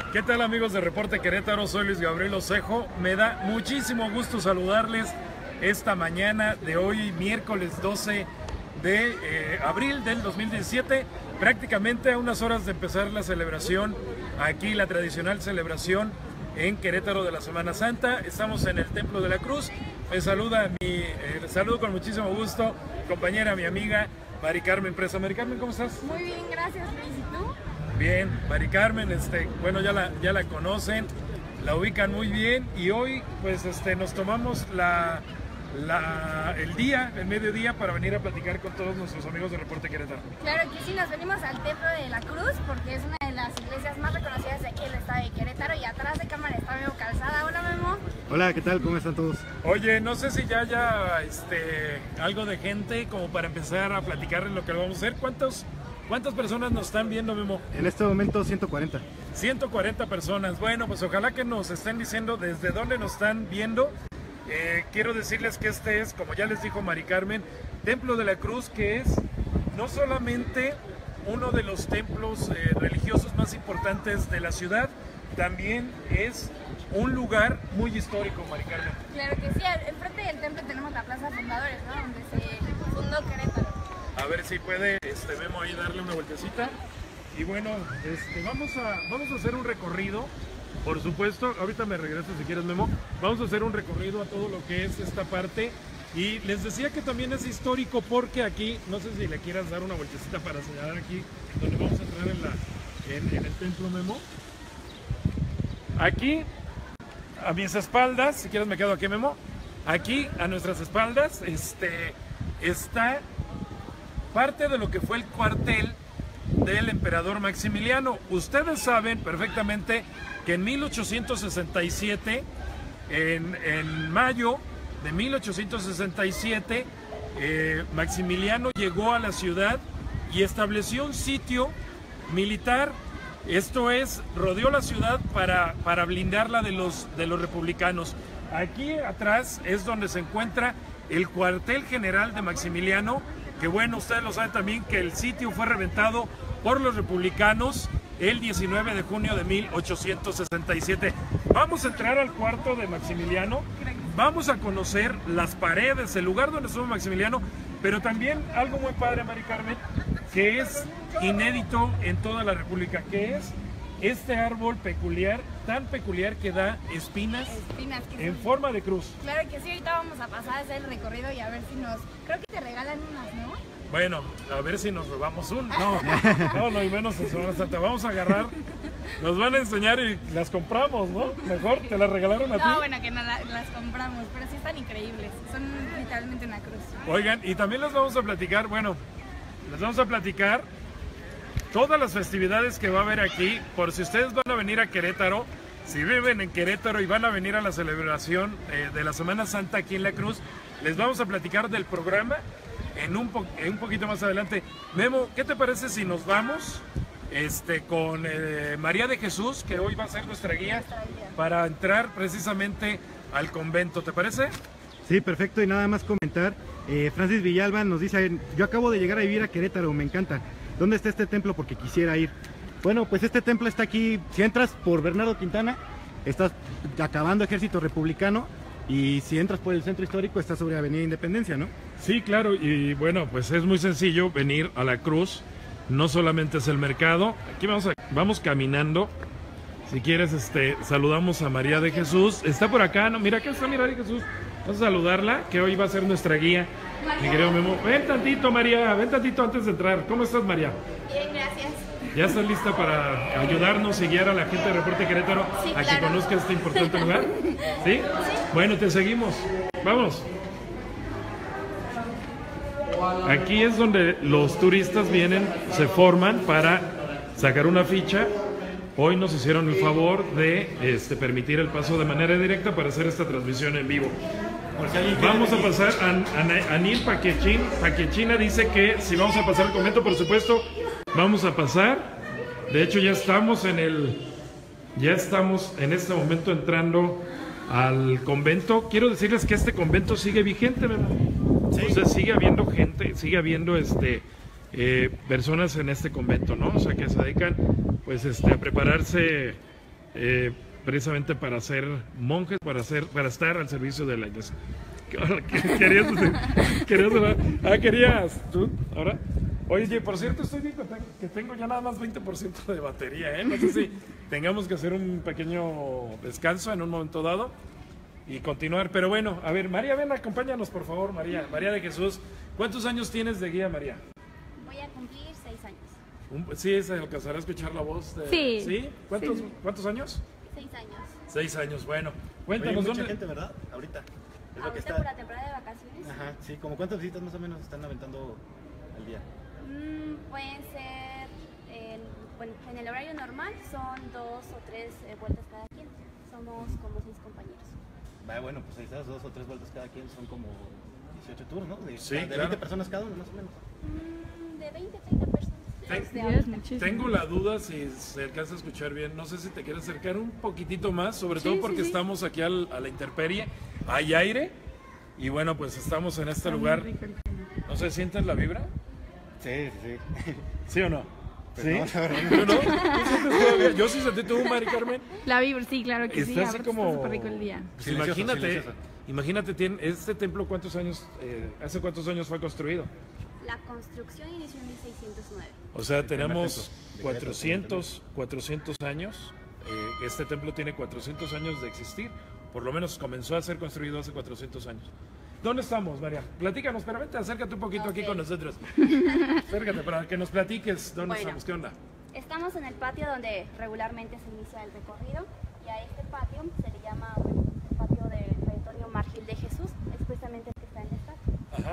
¿Qué tal, amigos de Reporte Querétaro? Soy Luis Gabriel Osejo. Me da muchísimo gusto saludarles esta mañana de hoy, miércoles 12 de abril del 2017, prácticamente a unas horas de empezar la celebración, aquí la tradicional celebración en Querétaro de la Semana Santa. Estamos en el Templo de la Cruz. Me saluda saludo con muchísimo gusto, compañera, mi amiga Mari Carmen Presa. Mari Carmen, ¿cómo estás? Muy bien, gracias, Luis. ¿Y tú? Bien, Mari Carmen, bueno, ya la conocen, la ubican muy bien, y hoy pues nos tomamos el mediodía para venir a platicar con todos nuestros amigos de Reporte Querétaro. Claro que sí, nos venimos al Templo de la Cruz porque es una de las iglesias más reconocidas de aquí en el estado de Querétaro, y atrás de cámara está Memo Calzada. Hola, Memo. Hola, ¿qué tal? ¿Cómo están todos? Oye, no sé si ya haya algo de gente como para empezar a platicarles lo que vamos a hacer. ¿Cuántas personas nos están viendo, Memo? En este momento 140. 140 personas. Bueno, pues ojalá que nos estén diciendo desde dónde nos están viendo. Quiero decirles que este es, como ya les dijo Mari Carmen, Templo de la Cruz, que es no solamente uno de los templos religiosos más importantes de la ciudad, también es un lugar muy histórico, Mari Carmen. Claro que sí, enfrente del templo tenemos la Plaza Fundadores, ¿no? Donde se fundó Querétaro. A ver si puede Memo ahí darle una vueltecita. Y bueno, vamos a hacer un recorrido. Por supuesto, ahorita me regreso si quieres, Memo. Vamos a hacer un recorrido a todo lo que es esta parte. Y les decía que también es histórico porque aquí, no sé si le quieras dar una vueltecita para señalar aquí, donde vamos a entrar en el templo, Memo. Aquí, a mis espaldas, si quieres me quedo aquí, Memo. Aquí, a nuestras espaldas, está parte de lo que fue el cuartel del emperador Maximiliano. Ustedes saben perfectamente que en 1867, en mayo de 1867, Maximiliano llegó a la ciudad y estableció un sitio militar. Esto es, rodeó la ciudad para blindarla de los republicanos. Aquí atrás es donde se encuentra el cuartel general de Maximiliano, que bueno, ustedes lo saben también que el sitio fue reventado por los republicanos el 19 de junio de 1867. Vamos a entrar al cuarto de Maximiliano, vamos a conocer las paredes, el lugar donde estuvo Maximiliano, pero también algo muy padre, Mari Carmen, que es inédito en toda la República, que es este árbol peculiar, tan peculiar que da espinas en forma de cruz. Claro que sí, ahorita vamos a pasar a hacer el recorrido y a ver si creo que te regalan unas, ¿no? Bueno, a ver si nos robamos un. No, y menos en Semana Santa. Vamos a agarrar, nos van a enseñar y las compramos, ¿no? Mejor, ¿te las regalaron a ti? No, bueno, que no las compramos, pero sí están increíbles. Son literalmente una cruz. Oigan, y también les vamos a platicar, todas las festividades que va a haber aquí, por si ustedes van a venir a Querétaro, si viven en Querétaro y van a venir a la celebración de la Semana Santa aquí en La Cruz, les vamos a platicar del programa en un poquito más adelante. Memo, ¿qué te parece si nos vamos con María de Jesús, que hoy va a ser nuestra guía para entrar precisamente al convento? ¿Te parece? Sí, perfecto, y nada más comentar, Francis Villalba nos dice, yo acabo de llegar a vivir a Querétaro, me encanta. ¿Dónde está este templo? Porque quisiera ir. Bueno, pues este templo está aquí, si entras por Bernardo Quintana, estás acabando Ejército Republicano, y si entras por el centro histórico, está sobre Avenida Independencia, ¿no? Sí, claro, y bueno, pues es muy sencillo venir a La Cruz, no solamente es el mercado, aquí vamos caminando. Si quieres, saludamos a María de Jesús, está por acá, no, mira, acá está María de Jesús, vamos a saludarla, que hoy va a ser nuestra guía. Mi querido Memo, ven tantito, María, ven tantito antes de entrar. ¿Cómo estás, María? Bien, gracias. ¿Ya estás lista para ayudarnos y guiar a la gente de Reporte Querétaro a que conozca este importante lugar? ¿Sí? Sí. Bueno, te seguimos. Vamos. Aquí es donde los turistas vienen, se forman para sacar una ficha. Hoy nos hicieron el favor de permitir el paso de manera directa para hacer esta transmisión en vivo. Vamos a pasar a Anil Paquechina dice que si vamos a pasar al convento, por supuesto, vamos a pasar. De hecho, ya estamos en este momento entrando al convento. Quiero decirles que este convento sigue vigente, ¿sí? O sea, sigue habiendo gente, sigue habiendo personas en este convento, ¿no? O sea, que se dedican pues a prepararse precisamente para ser monjes, para estar al servicio de la iglesia. Querías tú, ahora. Oye, por cierto, estoy viendo que tengo ya nada más 20% de batería, ¿eh? No sé si tengamos que hacer un pequeño descanso en un momento dado y continuar. Pero bueno, a ver, María, ven, acompáñanos, por favor, María. María de Jesús, ¿cuántos años tienes de guía, María? Voy a cumplir 6 años. Sí, se alcanzará a escuchar la voz. Sí. ¿Sí? ¿Cuántos años? 6 años. 6 años, bueno. Oye, Cuéntanos mucha dónde. gente, ¿verdad? Ahorita. Es lo que Ahorita está. por la temporada de vacaciones. Ajá, sí, como cuántas visitas más o menos están aventando al día. Pueden ser, bueno, en el horario normal son 2 o 3 vueltas cada quien. Somos como 6 compañeros. Bueno, pues ahí estás, 2 o 3 vueltas cada quien, son como 18 tours, ¿no? Sí, de claro. 20 personas cada uno, más o menos. De 20 a 30 personas. Tengo la duda si se alcanza a escuchar bien. No sé si te quieres acercar un poquitito más, sobre todo porque estamos aquí a la intemperie. Hay aire y bueno, pues estamos en este lugar. ¿No se sienten la vibra? Sí. ¿Sí o no? Pues ¿Sí? no, la verdad. ¿Tú no? ¿Tú sientes todavía? Yo sí sentí, tú, Mari Carmen. La vibra, sí, claro que sí. Está así Ahora como... está súper rico el día. Pues Silencioso, silencioso. imagínate, este templo, ¿cuántos años, hace cuántos años fue construido? La construcción inició en 1609. O sea, tenemos templo de 400 años. Este templo tiene 400 años de existir. Por lo menos comenzó a ser construido hace 400 años. ¿Dónde estamos, María? Platícanos, pero vente, acércate un poquito aquí con nosotros. Acércate para que nos platiques dónde estamos, qué onda. Estamos en el patio donde regularmente se inicia el recorrido y a este patio se le llama el patio del Reditorio Mártir de Jesús, es precisamente el que está en esta. Ajá.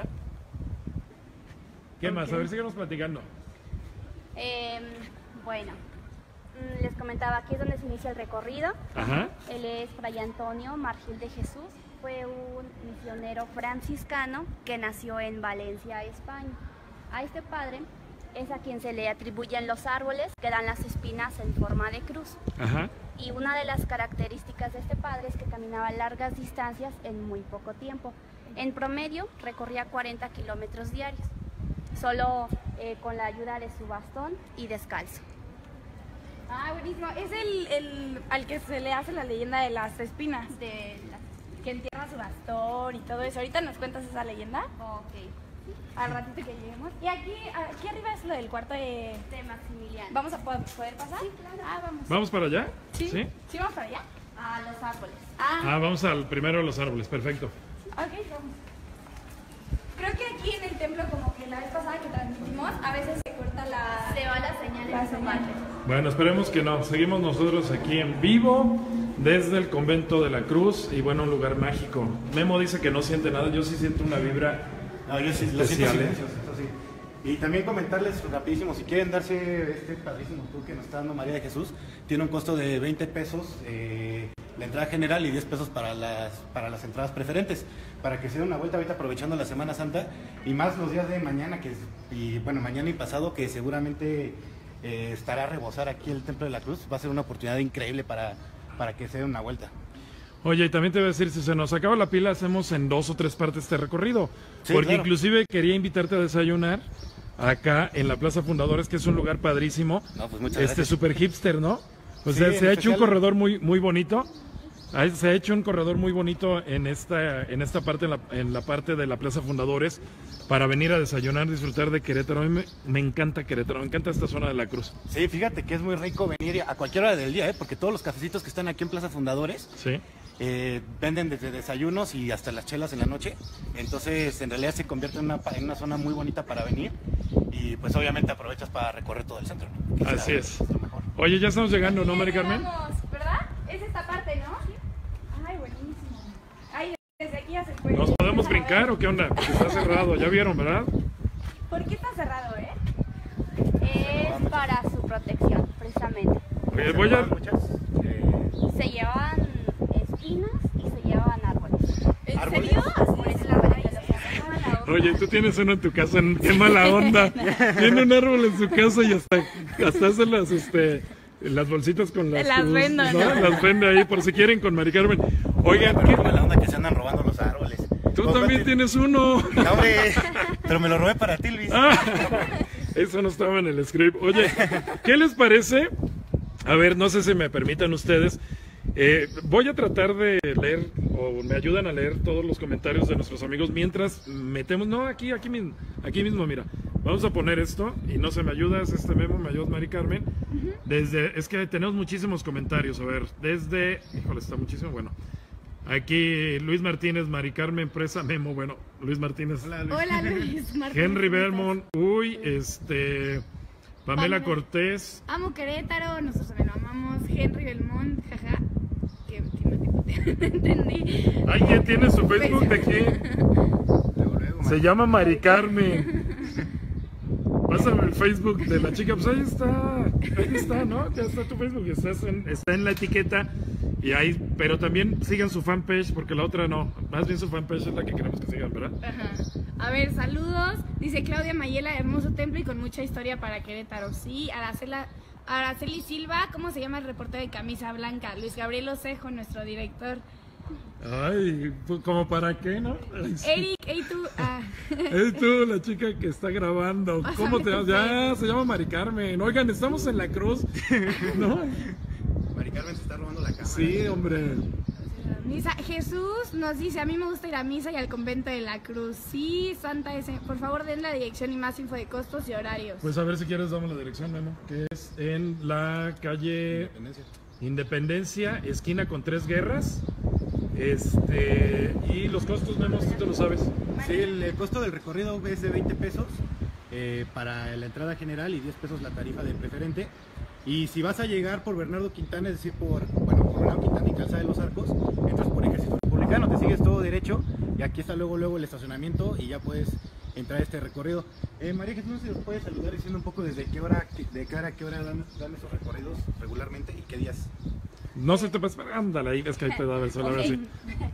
¿Qué más? A ver, síguenos platicando. Bueno, les comentaba, aquí es donde se inicia el recorrido. Ajá. Él es Fray Antonio Mártir de Jesús, fue un misionero franciscano que nació en Valencia, España. A este padre es a quien se le atribuyen los árboles que dan las espinas en forma de cruz. Ajá. Y una de las características de este padre es que caminaba largas distancias en muy poco tiempo. En promedio recorría 40 kilómetros diarios, solo con la ayuda de su bastón y descalzo. Ah, buenísimo. Es el al que se le hace la leyenda de las espinas, que entierra su bastón y todo eso. Ahorita nos cuentas esa leyenda. Ok. Al ratito que lleguemos. Y aquí arriba es lo del cuarto de Maximiliano. ¿Vamos a poder pasar? Sí, claro. Ah, vamos. ¿Vamos para allá? ¿Sí? ¿Sí vamos para allá? A los árboles. Vamos primero a los árboles, perfecto. Ok, vamos. Creo que aquí en el templo, como que la vez pasada que transmitimos, a veces se corta Se va la señal en esa parte. Bueno, esperemos que no. Seguimos nosotros aquí en vivo desde el convento de la Cruz y bueno, un lugar mágico. Memo dice que no siente nada, yo sí siento una vibra. No, yo sí lo siento especial, ¿eh? silencioso, eso sí. Y también comentarles rapidísimo, si quieren darse este padrísimo tour que nos está dando María de Jesús, tiene un costo de 20 pesos la entrada general y 10 pesos para las entradas preferentes, para que se den una vuelta ahorita aprovechando la Semana Santa y más los días de mañana, mañana y pasado, que seguramente estará a rebosar aquí el Templo de la Cruz. Va a ser una oportunidad increíble para que se den una vuelta. Oye, y también te voy a decir, si se nos acaba la pila, hacemos en 2 o 3 partes este recorrido. Sí, porque claro. inclusive quería invitarte a desayunar acá en la Plaza Fundadores, que es un lugar padrísimo. No, pues muchas gracias. Super hipster, ¿no? O Sí, sea, en se ha hecho un especial- corredor muy bonito. Se ha hecho un corredor muy bonito en esta parte, en la parte de la Plaza Fundadores, para venir a desayunar, disfrutar de Querétaro. A mí me encanta Querétaro, me encanta esta zona de la Cruz. Sí, fíjate que es muy rico venir a cualquier hora del día, porque todos los cafecitos que están aquí en Plaza Fundadores Sí. venden desde desayunos y hasta las chelas en la noche. Entonces, en realidad se convierte en una zona muy bonita para venir y pues obviamente aprovechas para recorrer todo el centro, ¿no? Que Así es. lo mejor. Oye, ya estamos llegando, ¿no, Mari Carmen? Vamos, ¿verdad? Es esta parte, ¿no? Ay, buenísimo. Ay, desde aquí ya se puede. ¿Nos podemos brincar o qué onda? Porque está cerrado, ya vieron, ¿verdad? ¿Por qué está cerrado, Es para su protección, precisamente. Oye, voy a... Muchas, Se llevan espinas y se llevan árboles. ¿En ¿Árboles? serio? Por eso la religión. Oye, tú tienes uno en tu casa, qué mala onda. Tiene un árbol en su casa y hasta hace las bolsitas con las Las cruz, vendo, ¿no? ¿no? Las vende ahí por si quieren con Mari Carmen. Oigan, pero mala onda que se andan robando los árboles. tú también tienes uno. No, hombre, pero me lo robé para ti, Luis. Ah, eso no estaba en el script. Oye, ¿qué les parece? A ver, no sé si me permitan ustedes. Voy a tratar de leer, o me ayudan a leer todos los comentarios de nuestros amigos mientras metemos. No, aquí mismo, mira. Vamos a poner esto y no se me ayudas, este memo, me ayudas Mari Carmen. Es que tenemos muchísimos comentarios. A ver, híjole, está muchísimo. Bueno, aquí Luis Martínez, Mari Carmen, Presa, memo. Bueno, Luis Martínez. Hola, Luis Martínez. Henry Belmont, Pamela Cortés. Amo Querétaro, nosotros también lo amamos. Henry Belmont, jaja. Que no entendí. Ay, ¿quién tiene su Facebook de qué? Se llama Mari Carmen. Pásame el Facebook de la chica. Pues ahí está, ¿no? Ya está tu Facebook, está en la etiqueta. Y ahí, pero también sigan su fanpage, porque la otra no. Más bien su fanpage es la que queremos que sigan, ¿verdad? Ajá. A ver, saludos. Dice Claudia Mayela, hermoso templo y con mucha historia para Querétaro. Sí, Araceli Silva, ¿cómo se llama el reportero de camisa blanca? Luis Gabriel Osejo, nuestro director. Ay, pues como para qué, ¿no? Eric, hey tú. Es tú, la chica que está grabando. ¿Cómo te llamas? Ya, se llama Mari Carmen. Oigan, estamos en la cruz. ¿No? Mari Carmen se está robando la cámara. Sí, hombre. Misa. Jesús nos dice, a mí me gusta ir a misa y al convento de la Cruz. Sí, Santa S. Por favor, den la dirección y más info de costos y horarios. Pues a ver si quieres damos la dirección, Memo, que es en la calle Independencia, esquina con 3 Guerras. Y los costos, Memo, si tú lo sabes. Sí, el costo del recorrido es de 20 pesos para la entrada general y 10 pesos la tarifa de preferente. Y si vas a llegar por Bernardo Quintana, es decir, por Bernardo Quintana y Calzada de los Arcos, entras por Ejército Republicano, te sigues todo derecho y aquí está luego el estacionamiento y ya puedes entrar a este recorrido. María Jesús, no sé si nos puedes saludar diciendo un poco desde qué hora a qué hora dan esos recorridos regularmente y qué días. No se te pasa, ándale ahí, es que ahí te da el sol, ahora sí.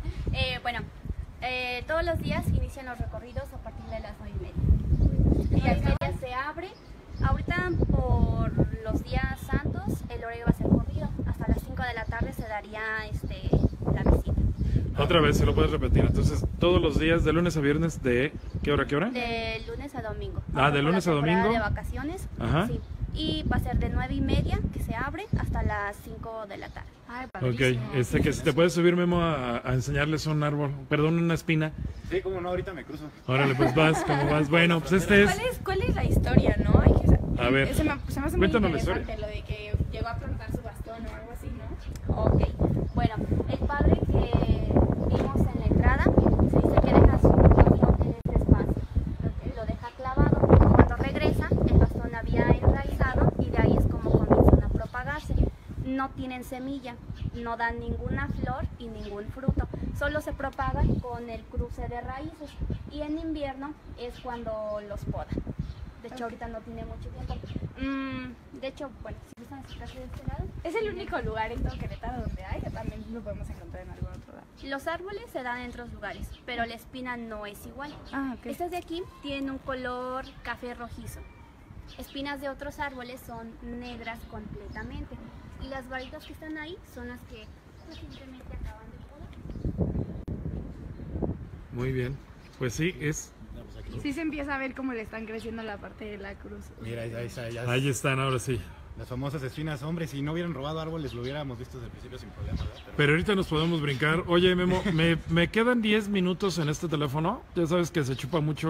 Todos los días inician los recorridos a partir de las 9:30. Y las medias se abre. Ahorita por los días santos el horario va a ser corrido. Hasta las 5 de la tarde se daría la visita. Otra vez, se lo puedes repetir. Entonces, todos los días, de lunes a viernes, ¿de qué hora a qué hora? De lunes a domingo. De lunes a domingo. De vacaciones. Ajá. Sí. Y va a ser de 9:30 que se abre hasta las 5 de la tarde. Ay, Ok, que si te puedes subir, Memo, a enseñarles un árbol, perdón, una espina. Sí, cómo no, ahorita me cruzo. Órale, pues vas, como vas. Bueno, pues este es... ¿Cuál es la historia, no? Hay que A ver, se me hace muy cuéntanos la interesante historia. lo de que llegó a plantar su bastón o algo así, ¿no? Ok, bueno, el padre que vimos en la entrada se dice que deja su bastón en este espacio. Lo deja clavado. Cuando regresa, el bastón había enraizado y de ahí es como comienzan a propagarse. No tienen semilla, no dan ninguna flor y ningún fruto. Solo se propagan con el cruce de raíces y en invierno es cuando los podan. De hecho, ahorita no tiene mucho tiempo. De hecho, bueno, si gustan acercarse de este lado. ¿Es el único lugar en todo Querétaro donde hay o también lo podemos encontrar en algún otro lado? Los árboles se dan en otros lugares, pero la espina no es igual. Ah, ok. Estas de aquí tienen un color café rojizo. Espinas de otros árboles son negras completamente. Y las varitas que están ahí son las que recientemente acaban de podar. Muy bien, pues sí, es... Sí se empieza a ver cómo le están creciendo la parte de la cruz. Mira, ahí está, ya. Ahí están, ahora sí. Las famosas espinas, hombre, si no hubieran robado árboles lo hubiéramos visto desde el principio sin problema, ¿verdad? Pero ahorita nos podemos brincar. Oye, Memo, me quedan 10 minutos en este teléfono. Ya sabes que se chupa mucho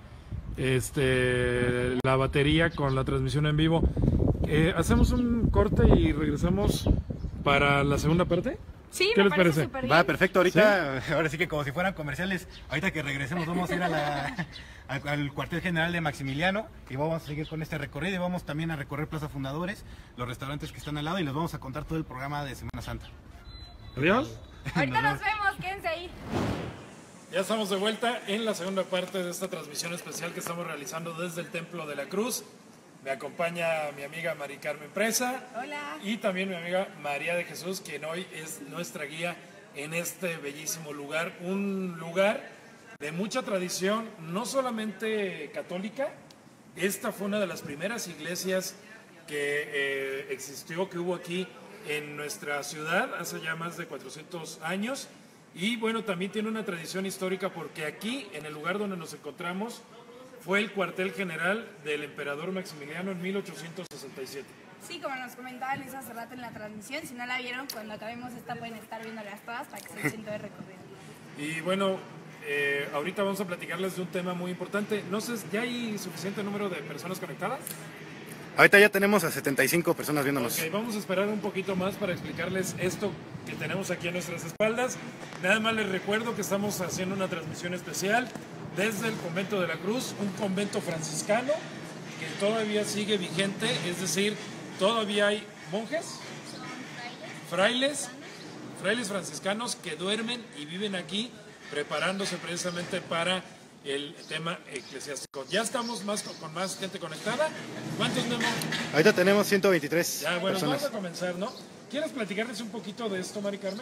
la batería con la transmisión en vivo. ¿Hacemos un corte y regresamos para la segunda parte? Sí, ¿Qué me les parece parece? súper bien. Va, perfecto, ahorita, ahora sí que como si fueran comerciales, ahorita que regresemos vamos a ir al cuartel general de Maximiliano y vamos a seguir con este recorrido y vamos también a recorrer Plaza Fundadores, los restaurantes que están al lado y les vamos a contar todo el programa de Semana Santa. Adiós. Ahorita nos vemos, quédense ahí. Ya estamos de vuelta en la segunda parte de esta transmisión especial que estamos realizando desde el Templo de la Cruz. Me acompaña mi amiga Mari Carmen Presa. Hola. Y también mi amiga María de Jesús, quien hoy es nuestra guía en este bellísimo lugar. Un lugar de mucha tradición, no solamente católica. Esta fue una de las primeras iglesias que existió, que hubo aquí en nuestra ciudad hace ya más de 400 años. Y bueno, también tiene una tradición histórica porque aquí, en el lugar donde nos encontramos, fue el cuartel general del emperador Maximiliano en 1867. Sí, como nos comentaba Luis hace rato en la transmisión, si no la vieron, cuando acabemos esta pueden estar viéndolas todas para que se echen todo el recorrido. Y bueno, ahorita vamos a platicarles de un tema muy importante. No sé, ¿ya hay suficiente número de personas conectadas? Ahorita ya tenemos a 75 personas viéndonos. Ok, vamos a esperar un poquito más para explicarles esto que tenemos aquí a nuestras espaldas. Nada más les recuerdo que estamos haciendo una transmisión especial desde el Convento de la Cruz, un convento franciscano que todavía sigue vigente, es decir, todavía hay monjes, frailes franciscanos que duermen y viven aquí preparándose precisamente para el tema eclesiástico. Ya estamos con más gente conectada. ¿Cuántos, Memo? Ahorita tenemos 123 Ya, bueno, personas. vamos a comenzar, ¿no? ¿Quieres platicarles un poquito de esto, Mari Carmen?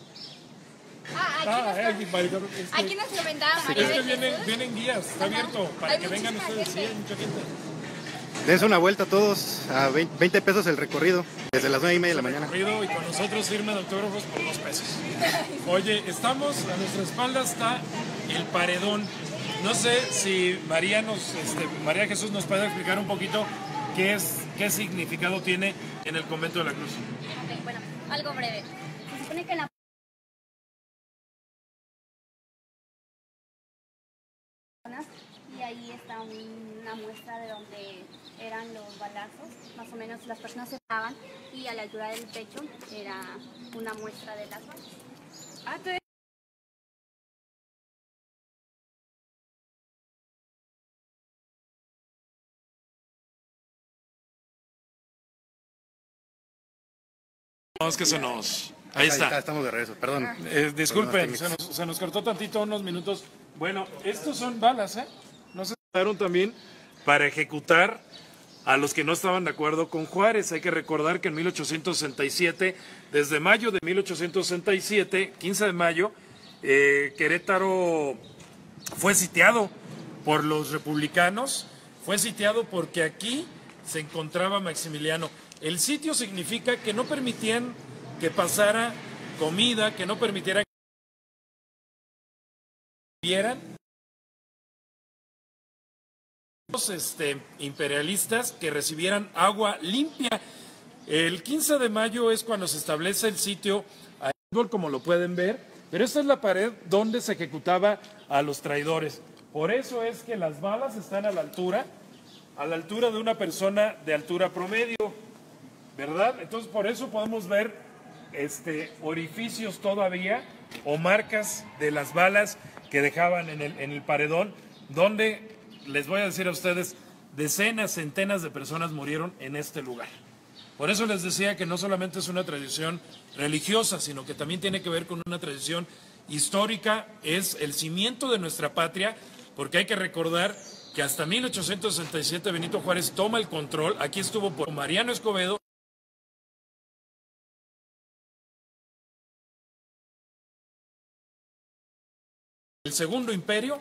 Aquí nos comentaba María Es que de Jesús. vienen guías, está abierto para Hay que vengan muchísima ustedes. Sí, gente. hay mucha gente. Dense una vuelta todos a 20 pesos el recorrido, desde las 9:30 de la mañana. Recorrido y con nosotros firman autógrafos por 2 pesos. Oye, estamos, a nuestra espalda está el paredón. No sé si María María Jesús nos puede explicar un poquito qué significado tiene en el Convento de la Cruz. Ok, bueno, algo breve. Se supone que en la y ahí está una muestra de donde eran los balazos, más o menos las personas se estaban y a la altura del pecho era una muestra de las balas. No, es que se nos... Ahí está. Estamos de regreso, perdón. Disculpen, Problemas se nos cortó tantito unos minutos. Bueno, estos son balas, ¿eh? No se usaron también para ejecutar a los que no estaban de acuerdo con Juárez. Hay que recordar que en 1867, desde mayo de 1867, 15 de mayo, Querétaro fue sitiado por los republicanos, fue sitiado porque aquí se encontraba Maximiliano. El sitio significa que no permitían que pasara comida, que no permitieran que vieran los imperialistas que recibieran agua limpia. El 15 de mayo es cuando se establece el sitio a fútbol, como lo pueden ver, pero esta es la pared donde se ejecutaba a los traidores. Por eso es que las balas están a la altura de una persona de altura promedio, ¿verdad? Entonces por eso podemos ver orificios todavía o marcas de las balas que dejaban en el paredón, donde les voy a decir a ustedes, decenas, centenas de personas murieron en este lugar. Por eso les decía que no solamente es una tradición religiosa, sino que también tiene que ver con una tradición histórica, es el cimiento de nuestra patria, porque hay que recordar que hasta 1867 Benito Juárez toma el control, aquí estuvo por Mariano Escobedo. El segundo imperio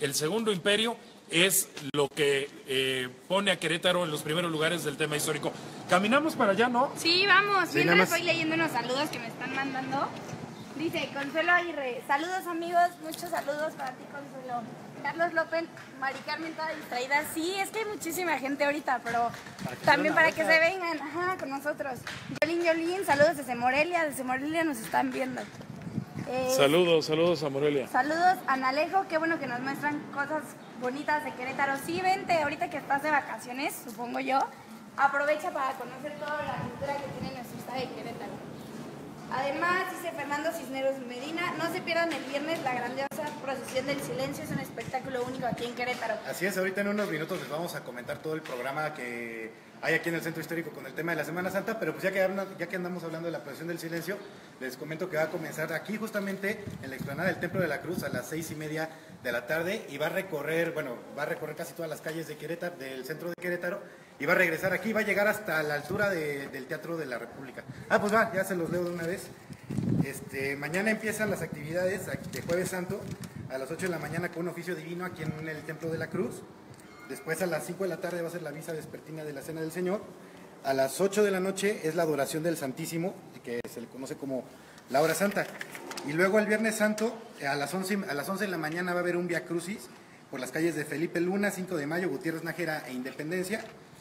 es lo que pone a Querétaro en los primeros lugares del tema histórico. Caminamos para allá, ¿no? Sí, vamos. Sí, Mientras nada más. estoy leyendo unos saludos que me están mandando. Dice Consuelo Aguirre, saludos amigos, muchos saludos para ti Consuelo. Carlos López, Mari Carmen toda distraída. Sí, es que hay muchísima gente ahorita, pero también para que se vengan, con nosotros. Yolín, saludos desde Morelia nos están viendo. Saludos a Morelia. Saludos a Nalejo, qué bueno que nos muestran cosas bonitas de Querétaro. Sí, vente, ahorita que estás de vacaciones, supongo yo, aprovecha para conocer toda la cultura que tiene nuestro estado de Querétaro. Además, dice Fernando Cisneros Medina, no se pierdan el viernes la grandiosa procesión del silencio, es un espectáculo único aquí en Querétaro. Así es, ahorita en unos minutos les vamos a comentar todo el programa que hay aquí en el Centro Histórico con el tema de la Semana Santa, pero pues ya que andamos hablando de la procesión del silencio, les comento que va a comenzar aquí justamente en la explanada del Templo de la Cruz a las 6:30 de la tarde y va a recorrer casi todas las calles de Querétaro, del centro de Querétaro, y va a regresar aquí, va a llegar hasta la altura del Teatro de la República. Pues ya se los leo de una vez. Mañana empiezan las actividades de Jueves Santo a las 8 de la mañana con un oficio divino aquí en el Templo de la Cruz. Después a las 5 de la tarde va a ser la misa vespertina de la Cena del Señor. A las 8 de la noche es la adoración del Santísimo, que se le conoce como la Hora Santa. Y luego el Viernes Santo, a las 11 de la mañana va a haber un Vía Crucis por las calles de Felipe Luna, 5 de Mayo, Gutiérrez Nájera e Independencia.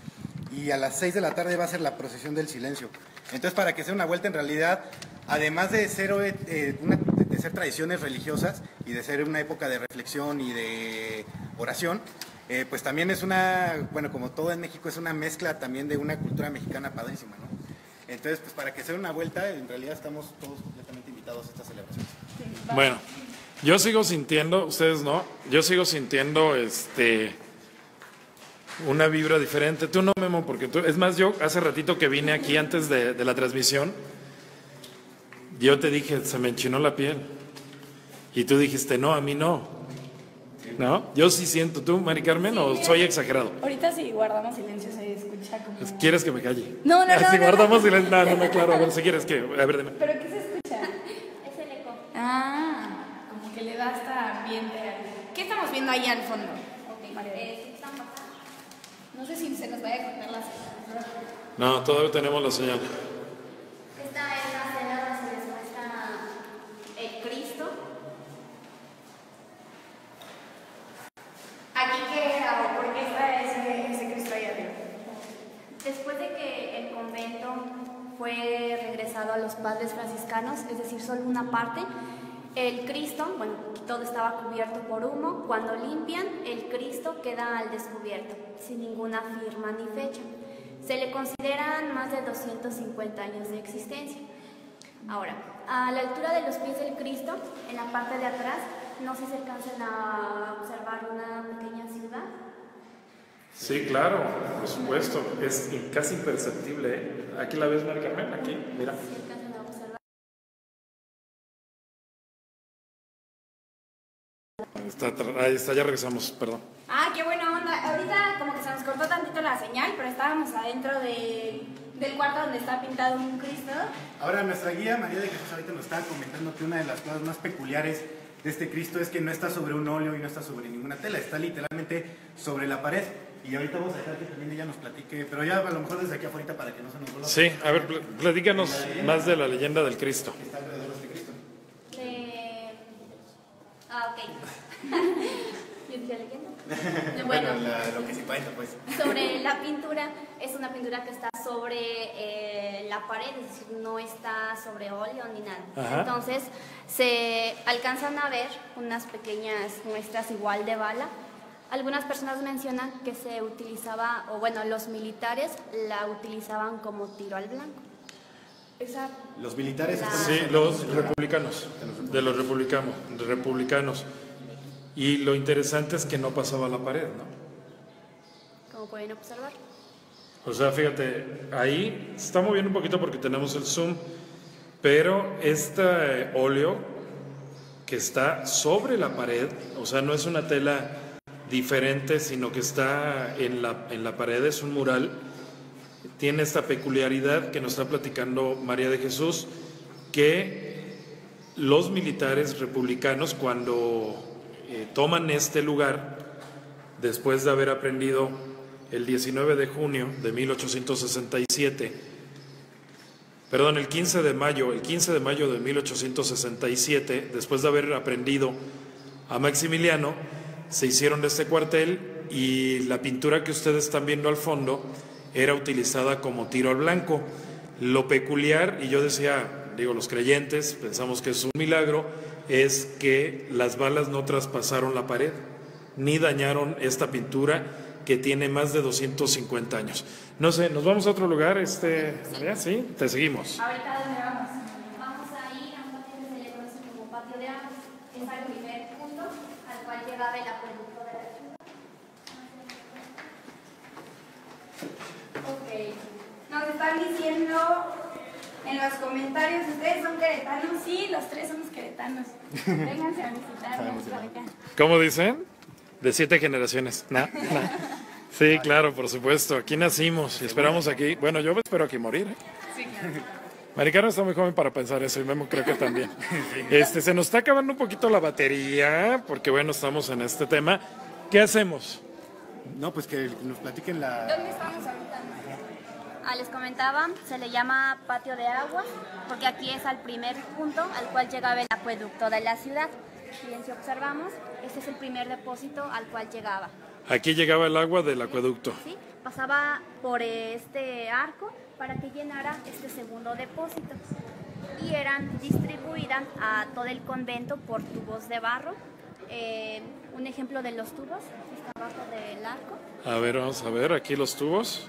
y a las 6 de la tarde va a ser la procesión del silencio. Entonces, para que sea una vuelta, en realidad, además de ser, de ser tradiciones religiosas y de ser una época de reflexión y de oración, pues también es una, bueno, como todo en México, es una mezcla también de una cultura mexicana padrísima, ¿no? Entonces, pues para que sea una vuelta, en realidad estamos todos completamente invitados a esta celebración. Bueno, yo sigo sintiendo, ustedes no, yo sigo sintiendo una vibra diferente. Tú no, Memo, porque tú, es más, yo hace ratito que vine aquí antes de la transmisión, yo te dije, se me enchinó la piel. Y tú dijiste, no, a mí no. ¿No? Yo sí siento. ¿Tú, Mari Carmen, o soy exagerado? Ahorita si guardamos silencio se escucha como... ¿Quieres que me calle? No, Si guardamos silencio, no, claro. A ver, si quieres que... A ver, dime. ¿Pero qué se escucha? Es el eco. Ah, como que le da hasta ambiente. ¿Qué estamos viendo ahí al fondo? Ok, No sé si se nos vaya a cortar la señal. No, todavía tenemos la señal. Esta es la escena donde se les muestra el Cristo. ¿Aquí qué era o por qué está ese Cristo ahí arriba? Después de que el convento fue regresado a los padres franciscanos, es decir, solo una parte, el Cristo, bueno, todo estaba cubierto por humo. Cuando limpian, el Cristo queda al descubierto, sin ninguna firma ni fecha. Se le consideran más de 250 años de existencia. Ahora, a la altura de los pies del Cristo, en la parte de atrás, no sé si alcanzan a observar una pequeña ciudad. Sí, claro, por supuesto. Es casi imperceptible, ¿eh? Aquí la ves, Mari Carmen, aquí, mira. Si alcanzan a observar. Ahí está, ya regresamos, perdón. Ah, qué buena onda. Ahorita como que se nos cortó tantito la señal, pero estábamos adentro del cuarto donde está pintado un Cristo. Ahora, nuestra guía, María de Jesús, ahorita nos estaba comentando que una de las cosas más peculiares de este Cristo es que no está sobre un óleo y no está sobre ninguna tela, está literalmente sobre la pared. Y ahorita vamos a dejar que también ella nos platique, pero ya a lo mejor desde aquí afuera para que no se nos vuelva. Sí, a ver, platícanos más de la leyenda del Cristo. Que está alrededor de este Cristo. Ok. Yo dije leyenda. Bueno, lo que sí cuenta, pues. sobre la pintura, es una pintura que está sobre la pared, es decir, no está sobre óleo ni nada. Ajá. Entonces, se alcanzan a ver unas pequeñas muestras igual de bala. Algunas personas mencionan que se utilizaba, o bueno, los militares la utilizaban como tiro al blanco. Los militares están... Sí, los republicanos, de los republicanos. Y lo interesante es que no pasaba la pared, ¿no? Como pueden observar. O sea, fíjate, ahí se está moviendo un poquito porque tenemos el zoom, pero este óleo que está sobre la pared, o sea, no es una tela diferente, sino que está en la pared, es un mural, tiene esta peculiaridad que nos está platicando María de Jesús, que los militares republicanos cuando toman este lugar, después de haber aprendido el 19 de junio de 1867, perdón, el 15 de mayo de 1867, después de haber aprendido a Maximiliano, se hicieron de este cuartel y la pintura que ustedes están viendo al fondo era utilizada como tiro al blanco. Lo peculiar, y yo decía, digo, los creyentes pensamos que es un milagro, es que las balas no traspasaron la pared ni dañaron esta pintura que tiene más de 250 años. No sé, ¿nos vamos a otro lugar? María? ¿Sí? Te seguimos. ¿Ahorita dónde vamos? Vamos a ir a un patio que se le conoce como patio de aguas. Es el primer punto al cual llegaba el acueducto de la ciudad. Ok. Nos están diciendo en los comentarios, ¿ustedes son queretanos? Sí, los tres somos queretanos. Vénganse a visitarnos por acá. ¿Cómo dicen? De 7 generaciones. No. Sí, claro, por supuesto. Aquí nacimos y esperamos aquí. Bueno, yo espero aquí morir. Sí, claro. Maricano está muy joven para pensar eso y Memo creo que también. Se nos está acabando un poquito la batería porque bueno, estamos en este tema. ¿Qué hacemos? No, pues que nos platiquen la... ¿Dónde estamos ahorita? Les comentaba, se le llama patio de aguas porque aquí es al primer punto al cual llegaba el acueducto de la ciudad. Bien, si observamos, este es el primer depósito al cual llegaba. Aquí llegaba el agua del acueducto. ¿Sí? pasaba por este arco para que llenara este segundo depósito y eran distribuidas a todo el convento por tubos de barro. Un ejemplo de los tubos está abajo del arco. A ver, vamos a ver, aquí los tubos.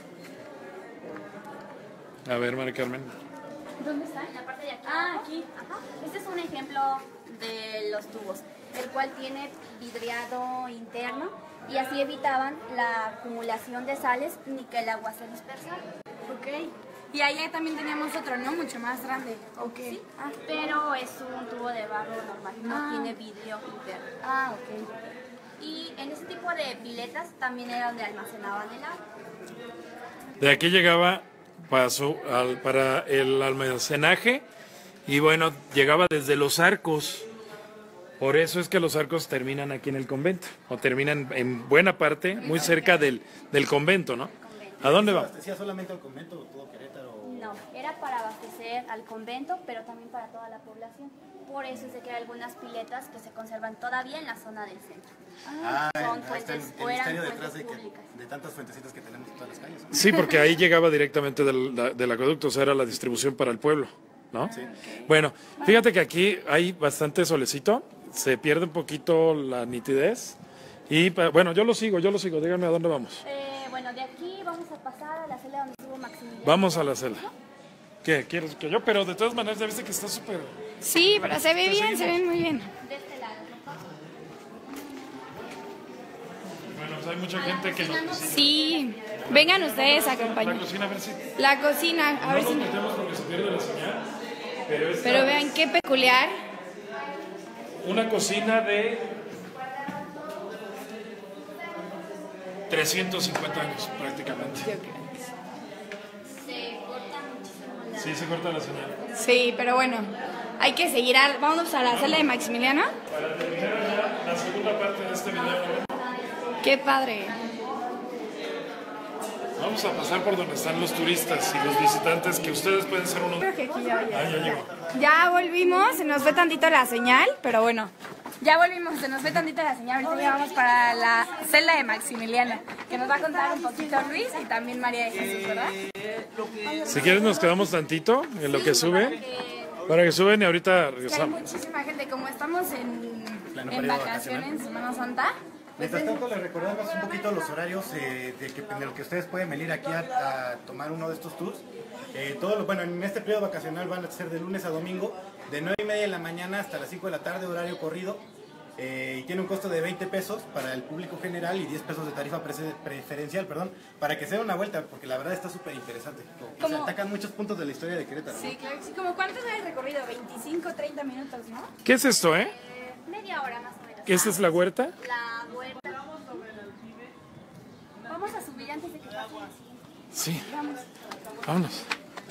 A ver, Mari Carmen. ¿Dónde está? En la parte de aquí. Aquí. Ajá. Este es un ejemplo de los tubos, el cual tiene vidriado interno y así evitaban la acumulación de sales ni que el agua se dispersara. Ok. Y allá también teníamos otro, ¿no? Mucho más grande. Ok. Sí, pero es un tubo de barro normal, no tiene vidrio interno. Ok. Y en ese tipo de piletas también era donde almacenaban el agua. De aquí llegaba, pasó para el almacenaje y bueno, llegaba desde los arcos. Por eso es que los arcos terminan aquí en el convento, o terminan en buena parte muy cerca del convento, ¿no? ¿A dónde va? ¿Abastecía solamente al convento o todo Querétaro? No, era para abastecer al convento, pero también para toda la población. Por eso es de que hay algunas piletas que se conservan todavía en la zona del centro. Son está el fuentes, o eran misterio detrás fuentes de, públicas. de tantas fuentecitas que tenemos en todas las calles, ¿no? Sí, porque ahí llegaba directamente del acueducto, o sea, era la distribución para el pueblo, ¿no? Sí. Bueno, fíjate que aquí hay bastante solecito, se pierde un poquito la nitidez y bueno, yo lo sigo, díganme a dónde vamos. Bueno, de aquí vamos a pasar a la celda donde estuvo Maximiliano. Vamos a la celda. ¿Qué? ¿Quieres que yo? Pero de todas maneras ya viste que está súper... Sí, pero se ve bien, se ven muy bien. De este lado, ¿no? Bueno, pues hay mucha gente que nos... Sí. Vengan ustedes a La acompañar. cocina, a ver si... La cocina, a ver No si... nos metemos porque se pierde la señal, pero esta Pero vean qué peculiar. una cocina de 350 años prácticamente. Se corta muchísimo la... Sí, se corta la señal. Sí, pero bueno, hay que seguir. Vamos a la celda de Maximiliano. Para terminar ya la segunda parte de este video, Qué padre. vamos a pasar por donde están los turistas y los visitantes, que ustedes pueden ser unos... Creo que aquí ya Ah, ya llegó. Ya volvimos, se nos fue tantito la señal, pero bueno. Ya volvimos, se nos fue tantito la señal. Ahorita ya vamos para la celda de Maximiliano, que nos va a contar un poquito Luis y también María de Jesús, ¿verdad? Si quieres nos quedamos tantito en lo que sube, para que suben y ahorita Que hay regresamos. muchísima gente, como estamos en periodo vacaciones, en Semana Santa. Mientras tanto, les recordamos un poquito los horarios en el que ustedes pueden venir aquí a tomar uno de estos tours. Bueno, en este periodo vacacional van a ser de lunes a domingo, de 9:30 de la mañana hasta las 5 de la tarde, horario corrido. Y tiene un costo de 20 pesos para el público general y 10 pesos de tarifa preferencial, para que se den una vuelta, porque la verdad está súper interesante. Se ¿Cómo? atacan muchos puntos de la historia de Querétaro. Sí, claro que sí. ¿Como cuánto es el recorrido? 25, 30 minutos, ¿no? ¿Qué es esto, Media hora más o menos. ¿Esta es la huerta? La huerta. Vamos a subir antes de que pase. Sí. Vámonos.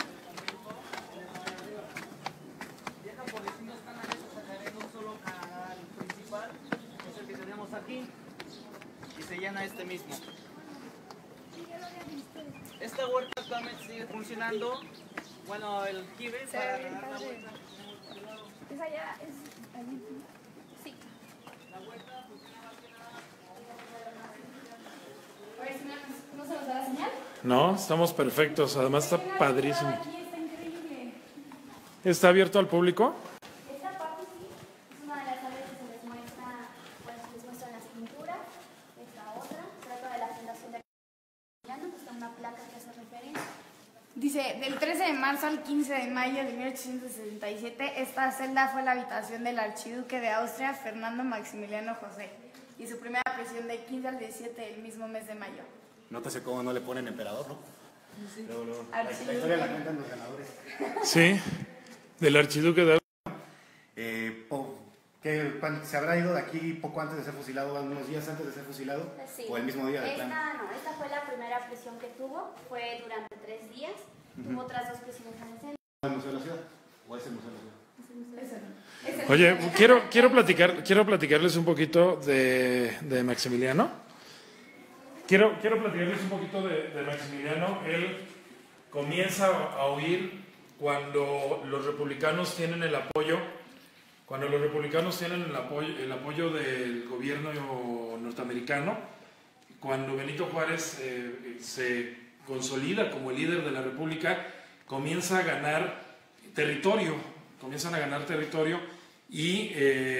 Es el que tenemos aquí y se llena este mismo. Esta huerta actualmente sigue funcionando. Bueno, el kibe para regar la huerta. Es allá, es allí. Sí. Oye, ¿no se nos da la señal? No, estamos perfectos, además está padrísimo. Aquí está increíble. ¿Está abierto al público? Esta parte sí es una de las áreas que se les muestra, pues les muestran las pinturas. Esta otra trata de la fundación de Maximiliano, que está una placa que hace referencia. Dice, del 13 de marzo al 15 de mayo de 1867, esta celda fue la habitación del archiduque de Austria, Fernando Maximiliano José, y su primera prisión de 15 al 17 del mismo mes de mayo. Nótese cómo no le ponen emperador, ¿no? Sí. Luego, la historia la cuentan los ganadores. Sí, del archiduque de... ¿Se habrá ido de aquí poco antes de ser fusilado, unos días antes de ser fusilado? Sí. ¿O el mismo día de plano? Esta fue la primera prisión que tuvo, fue durante 3 días. Tuvo otras 2 prisiones en el centro. ¿El Museo de la Ciudad? ¿O es el Museo de la Ciudad? Oye, quiero platicarles un poquito de Maximiliano. Quiero platicarles un poquito de Maximiliano. Él comienza a huir cuando los republicanos tienen el apoyo. Cuando los republicanos tienen el apoyo del gobierno norteamericano, cuando Benito Juárez se consolida como el líder de la República, comienzan a ganar territorio y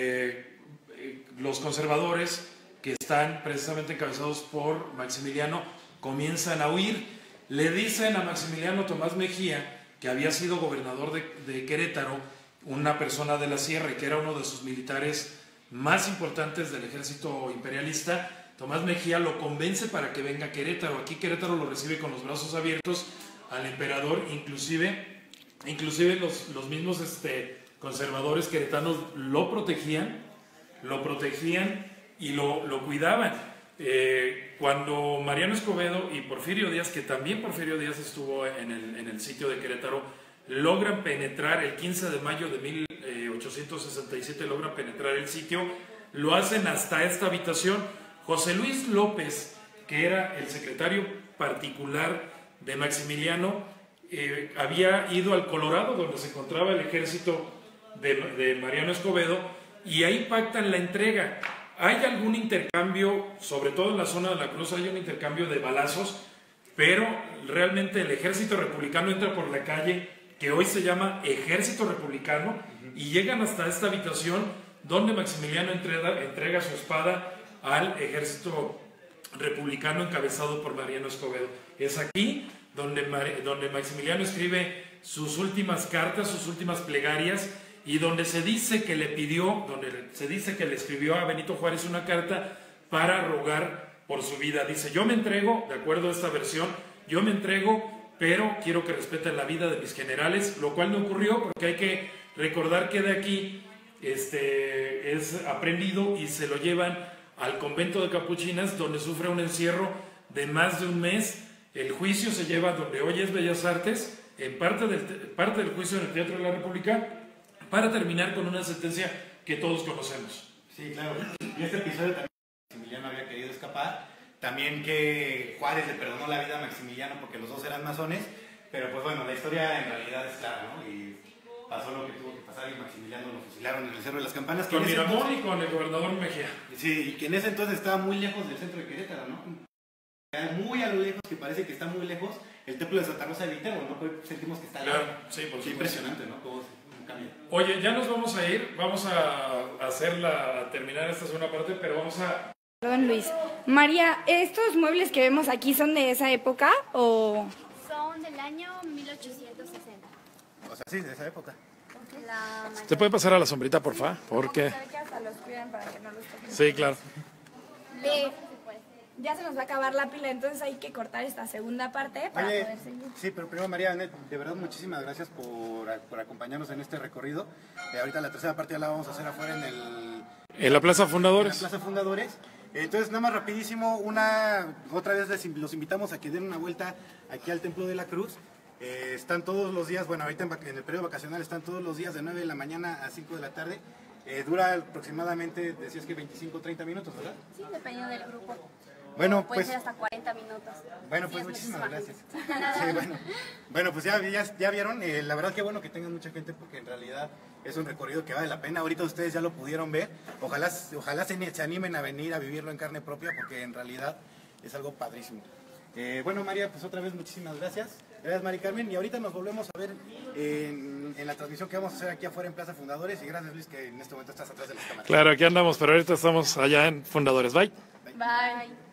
los conservadores, que están precisamente encabezados por Maximiliano, comienzan a huir. Le dicen a Maximiliano Tomás Mejía, que había sido gobernador de Querétaro, una persona de la sierra y que era uno de sus militares más importantes del ejército imperialista. Tomás Mejía lo convence para que venga a Querétaro. Aquí Querétaro lo recibe con los brazos abiertos al emperador, inclusive los mismos conservadores queretanos lo protegían y lo cuidaban. Cuando Mariano Escobedo y Porfirio Díaz, que también Porfirio Díaz estuvo en el sitio de Querétaro, logran penetrar el 15 de mayo de 1867, logran penetrar el sitio, lo hacen hasta esta habitación. José Luis López, que era el secretario particular de Maximiliano, había ido al Colorado, donde se encontraba el ejército de Mariano Escobedo, y ahí pactan la entrega. Hay algún intercambio, sobre todo en la zona de la Cruz, hay un intercambio de balazos, pero realmente el ejército republicano entra por la calle, que hoy se llama Ejército Republicano, y llegan hasta esta habitación donde Maximiliano entrega su espada al ejército republicano encabezado por Mariano Escobedo. Es aquí donde Maximiliano escribe sus últimas cartas, sus últimas plegarias, y donde se dice que le escribió a Benito Juárez una carta para rogar por su vida. Dice: yo me entrego, de acuerdo a esta versión, yo me entrego, pero quiero que respeten la vida de mis generales, lo cual no ocurrió, porque hay que recordar que de aquí es aprendido y se lo llevan al convento de capuchinas, donde sufre un encierro de más de un mes. El juicio se lleva donde hoy es Bellas Artes, en parte del juicio en el Teatro de la República, para terminar con una sentencia que todos conocemos. Sí, claro. Y este episodio también Maximiliano había querido escapar, también que Juárez le perdonó la vida a Maximiliano porque los dos eran masones, pero pues bueno, la historia en realidad es clara, ¿no? Y pasó lo que tuvo que pasar y Maximiliano lo fusilaron en el Cerro de las Campanas. Con Miramón y con el gobernador Mejía. Sí, y que en ese entonces estaba muy lejos del centro de Querétaro, ¿no? Muy a lo lejos, que parece que está muy lejos, el templo de Santa Rosa de Viterbo, ¿no? Pues sentimos que está lejos. Claro, sí, por supuesto. Impresionante, ¿no? Cómo cambia. Oye, ya nos vamos a ir, vamos a terminar esta segunda parte, pero vamos a... Perdón, Luis. María, ¿estos muebles que vemos aquí son de esa época o...? Son del año 1860. O sea, sí, de esa época. ¿Te puede pasar a la sombrita, porfa? Porque... Que hasta los cuidan para que no los toquen. Sí, claro. Ya se nos va a acabar la pila, entonces hay que cortar esta segunda parte para poder seguir. Sí, pero primero, María, de verdad muchísimas gracias por acompañarnos en este recorrido. Ahorita la tercera parte ya la vamos a hacer afuera En la Plaza Fundadores. En la Plaza Fundadores. Entonces, nada más rapidísimo, otra vez los invitamos a que den una vuelta aquí al Templo de la Cruz. Están todos los días, bueno, ahorita en el periodo vacacional están todos los días de 9 de la mañana a 5 de la tarde. Dura aproximadamente, decías que 25 o 30 minutos, ¿verdad? Sí, dependiendo del grupo. Bueno, puede pues, ser hasta 40 minutos. Bueno, pues muchísimas gracias. Sí, bueno, pues ya vieron, la verdad que bueno que tengan mucha gente porque en realidad es un recorrido que vale la pena. Ahorita ustedes ya lo pudieron ver. Ojalá se animen a venir a vivirlo en carne propia porque en realidad es algo padrísimo. Bueno, María, pues otra vez muchísimas gracias. Gracias, Mari Carmen. Y ahorita nos volvemos a ver en la transmisión que vamos a hacer aquí afuera en Plaza Fundadores. Y gracias, Luis, que en este momento estás atrás de las cámaras. Claro, aquí andamos, pero ahorita estamos allá en Fundadores. Bye. Bye.